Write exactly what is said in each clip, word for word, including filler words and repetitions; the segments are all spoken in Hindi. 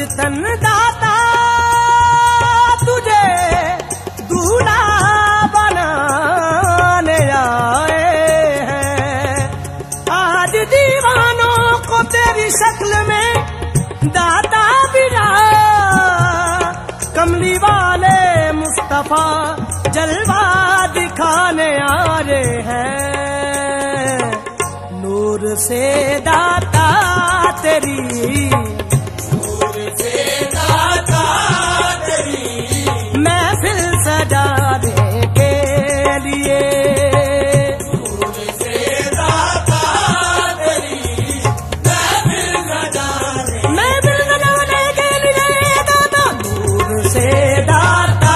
तन दाता तुझे दूल्हा बनाने आए हैं। आज दीवानों को तेरी शक्ल में दाता बिना कमली वाले मुस्तफा जलवा दिखाने आ रहे हैं। नूर से दाता तेरी, नूर से दाता तेरी महफिल सजाने के लिए, नूर से दाता तेरी महफिल सजाने, महफिल सजाने के लिए दाता, नूर से दाता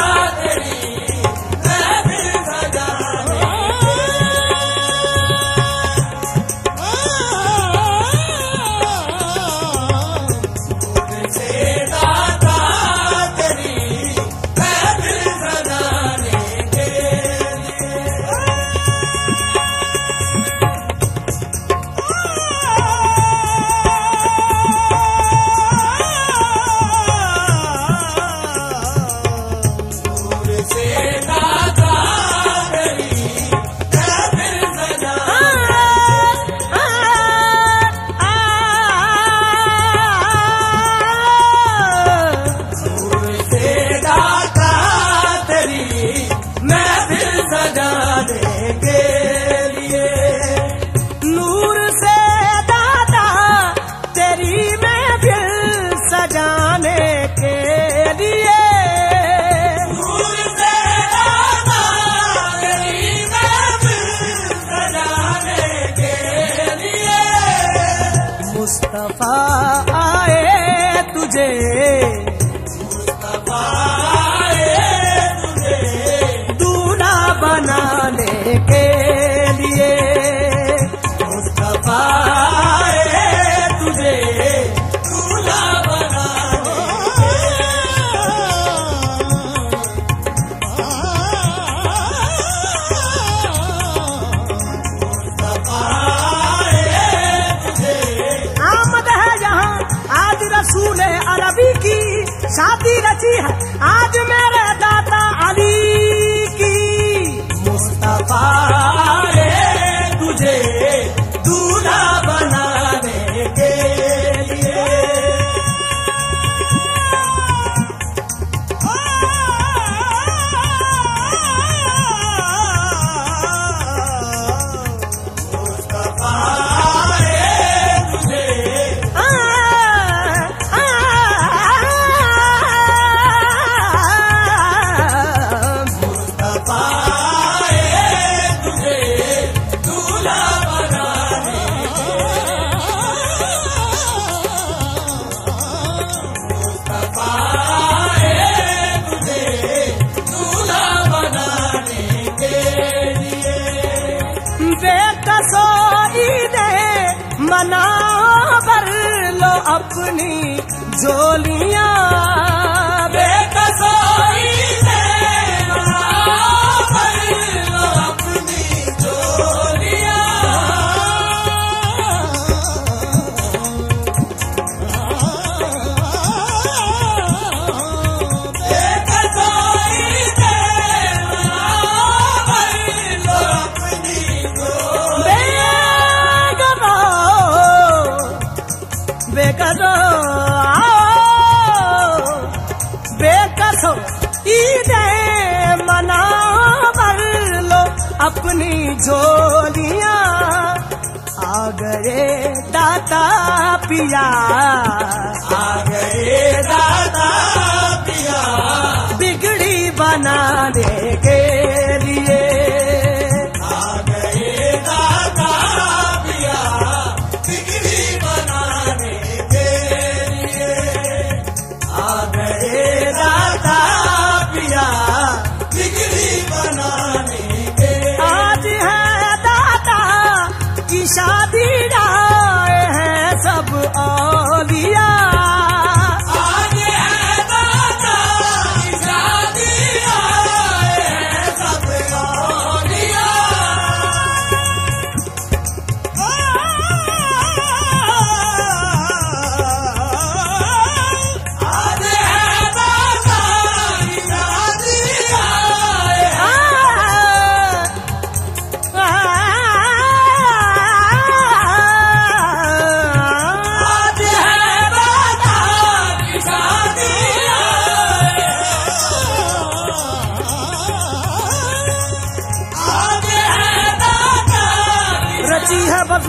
मुस्तफा आए तुझे, मुस्तफा आए तुझे दूल्हा बनाने के लिए, मुस्तफा आए तुझे दूल्हा बनाने के मुस्तफा रसूल अरबी की शादी रची है आज मेरे दाता अली की। मुस्तफा रे तुझे दूल्हा बनाने के लिए, मुस्तफा मना भर लो अपनी झोलियां, बेकसोई से मना भर लो अपनी झोलियां, बेकसोई से मना भर लो अपनी झोलियां, बेकसो बेकसो ईदे मना भर लो अपनी झोलियां। आ गए दाता पिया, आ गए दाता पिया बिगड़ी बनाने के लिए, आ गए दाता पिया बिगड़ी बनाने के लिए, आ गए दाता पिया बिगड़ी बनाने के। आज है दाता की शादी आए हैं सब औलिया, आज है दाता की शादी आए हैं सब औलिया।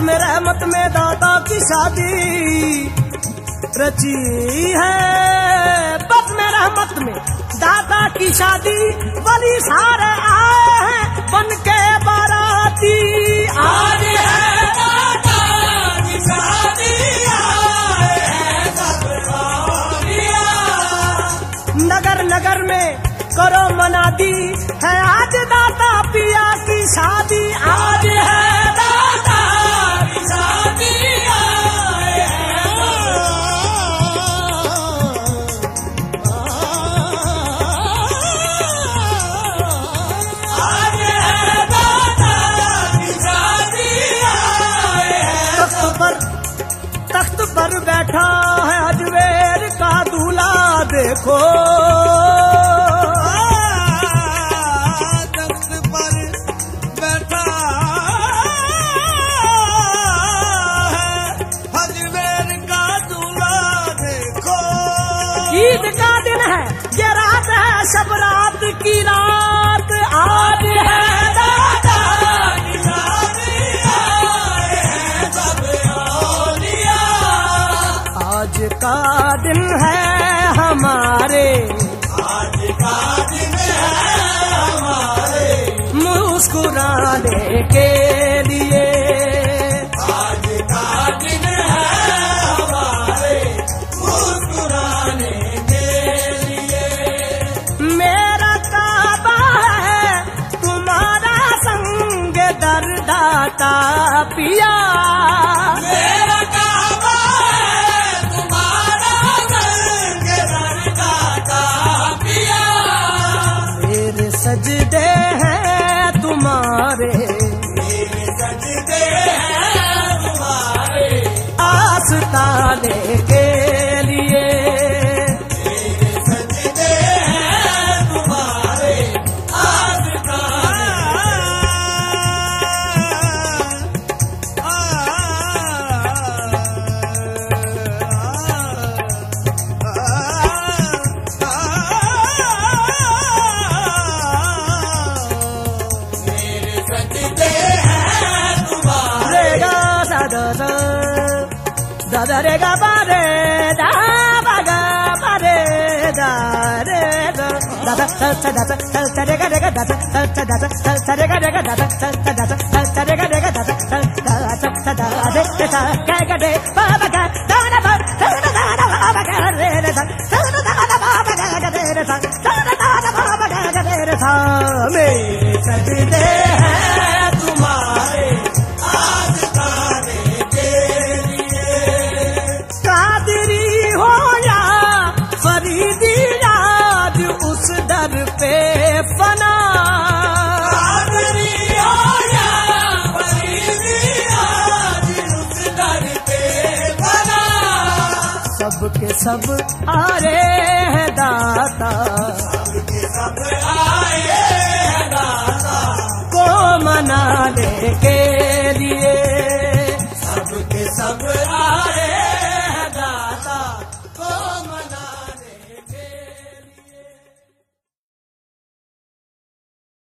में रहमत में दादा की शादी रची है, बस में रहमत में दादा की शादी, वली सारे आए हैं बन के बाराती। आज है दादा की शादी, आए हैं सब औलिया। नगर नगर में करो मनादी, है आज दादा पिया की शादी। आज है दादा की शादी, आए हैं आज है दादा की शादी, आए हैं। तख्त पर तख्त पर बैठा है अजमेर का दूल्हा देखो, ईद का दिन है ये रात है शब रात की रात। आज है दादा की शादी, आए हैं सब औलिया। आज का दिन है हमारे, आज का दिन है हमारे मुस्कुराने के लिए। आज का दिन है हमारे मुस्कुराने के लिए। मेरा काबा है तुम्हारा संग दरदाता पिया, मेरा काबा है तुम्हारा संग दरदाता पिया। मेरे सजदे हैं तुम्हारे, मेरे सजदे हैं तुम्हारे आस्ताने के लिए। मेरे सजदे हैं तुम्हारे आस्ताने। मेरे सजदे हैं तुम्हारे। दादा रे गा बा रे दा बा गा बा रे दा रे दा दादा सल सल दादा सल सल रे गा रे गा दादा सल सल दादा सल सल रे गा रे गा दादा सल सल दादा सल सल रे गा रे गा दादा सल सल सल दा दे रे सा गा गा दे बा बा गा दा ना बा सल दा ना बा बा गा रे रे सा सल दा ना बा बा गा गा दे रे सा सल दा ना बा बा गा गा दे रे सा। मेरे सजदे हैं तुम्हारे आस्ताने के लिए। कादरी हो या फरीदी याद उस दर पे फना, कादरी हो या फरीदी याद उस दर पे फना। सब के सब आ रे